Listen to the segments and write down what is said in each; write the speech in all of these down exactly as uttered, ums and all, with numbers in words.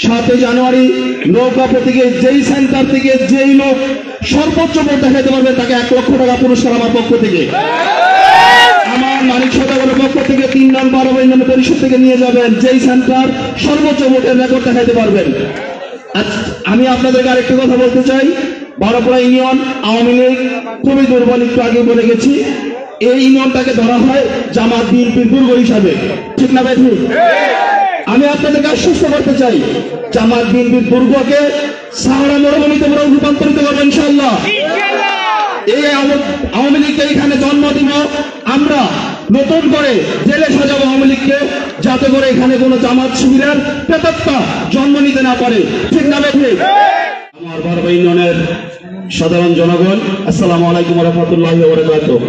সাতই জানুয়ারি নৌকা প্রতীকে যেই সেন্টার থেকে যেই লোক সর্বোচ্চ ভোট দেখাতে পারবে তাকে এক লক্ষ টাকা পুরস্কার আমার পক্ষ থেকে, আমার মানিক সদাগরের পক্ষ থেকে তিন নং বারো ইউনিয়ন পরিষদ থেকে নিয়ে যাবেন। যেই সেন্টার সর্বোচ্চ ভোটের রেকর্ড দেখাতে পারবেন। আমি আপনাদেরকে আরেকটি কথা বলতে চাই, বারোপাড়া ইউনিয়ন আওয়ামী লীগ খুবই দুর্বল, একটু আগে বলে গেছি। এই ইউনিয়নটাকে ধরা হয় জামাত বিএনপির দুর্গ হিসাবে, ঠিক না ভাই? আমি আপনাদেরকে আশ্বস্ত করতে চাই, জামাত বিএনপির দুর্গকে সাহারা মরুভূমিতে রূপান্তরিত করবো ইনশাআল্লাহ। এই আওয়ামী লীগকে এখানে জন্ম দিব আমরা, নতুন করে জেলে সাজাবো আওয়ামী লীগকে, যাতে করে এখানে কোনো জামাত শিবিরের প্রেতাত্মা জন্ম নিতে না পারে, ঠিক না ভাই? আমার বারোপাড়া ইউনিয়নের সাধারণ জনগণ, আসসালামু আলাইকুম ওয়া রাহমাতুল্লাহি ওয়া বারাকাতুহু।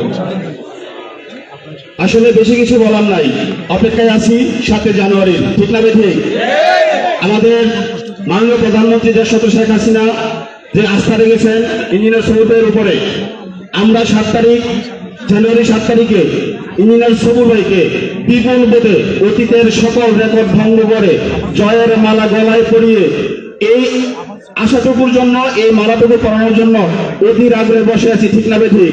আসলে বেশি কিছু বলার নাই, অপেক্ষায় আছি সাতই জানুয়ারি, ঠিক না বেঠে? আমাদের মাননীয় প্রধানমন্ত্রী দেশরত্ন শেখ হাসিনা যে আস্থা রেখেছেন ইঞ্জিনিয়ার সবুরের উপরে, আমরা সাত তারিখ জানুয়ারি সাত তারিখে ইঞ্জিনিয়ার সবুর ভাইকে বিপুল ভোটে অতীতের সকল রেকর্ড ভঙ্গ করে জয়ের মালা গলায় পরিয়ে এই আশাটুকুর জন্য, এই মালাটুকু পরানোর জন্য অধীর আগ্রহে বসে আছি, ঠিক না বেঠে?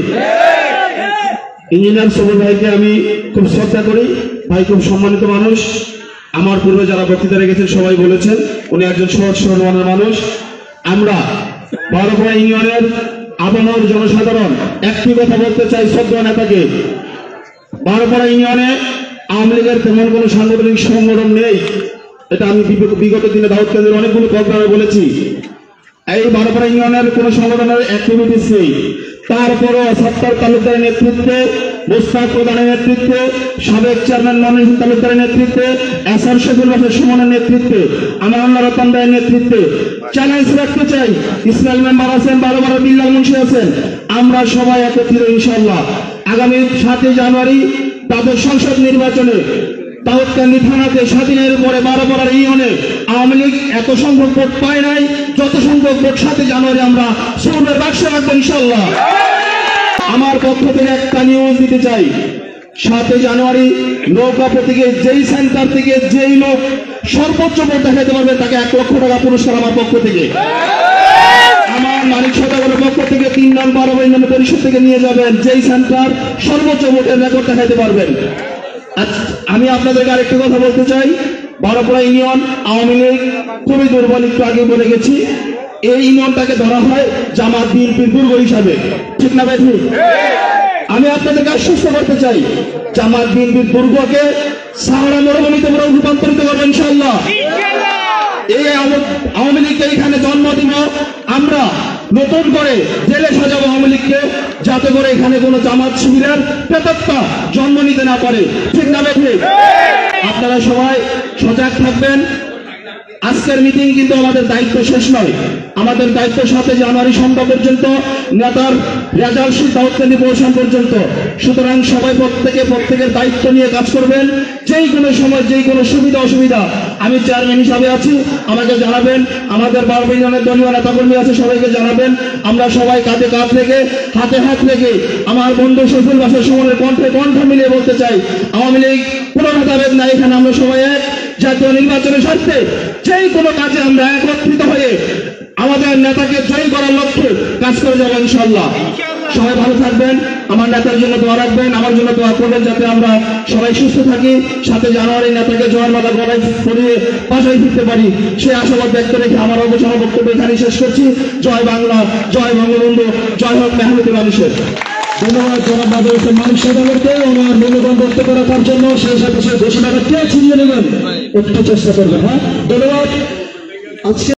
ইঞ্জিনিয়ার সবুর ভাইকে আমি খুব শ্রদ্ধা করি, ভাই খুব সম্মানিত মানুষ। আমার পূর্বে যারা বক্তৃতা রেখেছেন সবাই বলেছেন উনি একজন সহজ সরল মনের মানুষ। আমরা বারোপাড়া ইউনিয়নের আপামর জনসাধারণ একটি কথা বলতে চাই শ্রদ্ধা নেতাকে, বারোপাড়া ইউনিয়নে আওয়ামী লীগের তেমন কোনো সাংগঠনিক সংগঠন নেই। এটা আমি বিগত দিনে দাউদ কেন্দ্রের অনেকগুলো প্রোগ্রামে বলেছি। এই বারোপাড়া ইউনিয়নের কোন সংগঠনের অ্যাক্টিভিটিস নেই। তারপরও সত্তর তালুকদারের নেতৃত্বে, মোস্তাক প্রধানের নেতৃত্বে, সাবেক চেয়ারম্যান মনির তালুকদারের নেতৃত্বে, এসআর শফিউল বাসার সুমনের নেতৃত্বে, আমানুল্লাহ রতন রায়ের নেতৃত্বে চ্যালেঞ্জ রাখতে চাই। ইসমাইল মেম্বার আছেন, বারোপাড়া বিল্লাল মুন্সি আছেন, আমরা সবাই একত্রিত ইনশাআল্লাহ আগামী সাতই জানুয়ারি দ্বাদশ সংসদ নির্বাচনে দাউদকান্দি থানাতে স্বাধীনের পরে বারোপাড়ার ইউনিয়নে আওয়ামী লীগ এত সংখ্যক ভোট পায় নাই, যত সংখ্যক ভোট সাতই জানুয়ারি আমরা সৌরের বাক্সে রাখবো ইনশাআল্লাহ। আমার পক্ষ থেকে একটা নিউজ দিতে চাই, সাতই জানুয়ারি নৌকা প্রতীকে যেই সেন্টার থেকে যেই লোক সর্বোচ্চ ভোট দেখাতে পারবে তাকে এক লক্ষ টাকা পুরস্কার আমার পক্ষ থেকে, আমার মানিক সদাগরের পক্ষ থেকে তিন নং বারো ইউনিয়ন পরিষদ থেকে নিয়ে যাবেন। যেই সেন্টার সর্বোচ্চ ভোটের রেকর্ড দেখাতে পারবেন। আমি আপনাদেরকে আরেকটি কথা বলতে চাই, বারোপাড়া ইউনিয়ন আওয়ামী লীগ খুবই দুর্বল, একটু আগে বলে গেছি। এই ইউনিয়নটাকে ধরা হয় জামাত বিএনপির দুর্গ হিসাবে, ঠিক না ভাই? আমি আপনাদেরকে আশ্বস্ত করতে চাই, জামাত বিএনপির দুর্গকে সাহারা মরুভূমিতে রূপান্তরিত করবো ইনশাআল্লাহ। এই আওয়ামী লীগকে এখানে জন্ম দিব আমরা, নতুন করে জেলে সাজাবো আওয়ামী লীগকে, যাতে করে এখানে কোনো জামাত শিবিরের প্রেতাত্মা জন্ম নিতে না পারে, ঠিক না ভাই? আপনারা সবাই সজাগ থাকবেন। আজকের মিটিং কিন্তু আমাদের দায়িত্ব শেষ নয়, আমাদের দায়িত্ব সাতই জানুয়ারি সন্ধ্যা পর্যন্ত, নেতার রেজাল্ট শীট দাউদকান্দি পৌঁছানো পর্যন্ত। সুতরাং সবাই প্রত্যেকে প্রত্যেকের দায়িত্ব নিয়ে কাজ করবেন। যেই কোনো সময় যেই কোনো সুবিধা অসুবিধা আমি চেয়ারম্যান হিসাবে আছি, আমাকে জানাবেন। আমাদের বারোপাড়া ইউনিয়নের দলীয় নেতাকর্মী আছে, সবাইকে জানাবেন। আমরা সবাই কাঁধে কাঁধ রেখে হাতে হাত রেখে আমার বন্ধু শফিউল বাসার সুমনের কণ্ঠে কণ্ঠ মিলিয়ে বলতে চাই, আওয়ামী লীগ কোনো ভেদাভেদ নাই, এখানে আমরা সবাই এক। জাতীয় নির্বাচনের স্বার্থে যেই কোনো কাজে আমরা একত্রিত হয়ে আমাদের নেতাকে জয়ী করার লক্ষ্যে কাজ করে যাবো ইনশাআল্লাহ। সবাই ভালো থাকবেন, আমার নেতার জন্য দোয়া রাখবেন, আমার জন্য দোয়া করবেন, যাতে আমরা সবাই সুস্থ থাকি, সাতই জানুয়ারি নেতাকে জয়ের মালা গলায় পরিয়ে বাসায় ফিরতে পারি, সে আশাবাদ ব্যক্ত রেখে আমার অবসর বক্তব্য এখানে শেষ করছি। জয় বাংলা, জয় বঙ্গবন্ধু, জয় হোক মেহনতি মানুষের। ধন্যবাদ জনাব বাদল হোসেন মানিক সদাগরকে ওনার মূল্যবান বক্তব্য রাখার জন্য। সেই সাথে সে ঘোষণা করতে ছিনিয়ে নেবেন, একটু চেষ্টা করবেন। হ্যাঁ, ধন্যবাদ। আজকে